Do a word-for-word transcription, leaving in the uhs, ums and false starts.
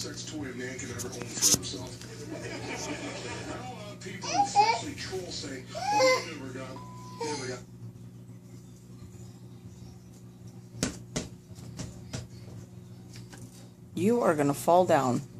sex toy a man can ever own for himself. I know a lot of people, especially trolls, say, oh, you never got, never got. You are going to fall down.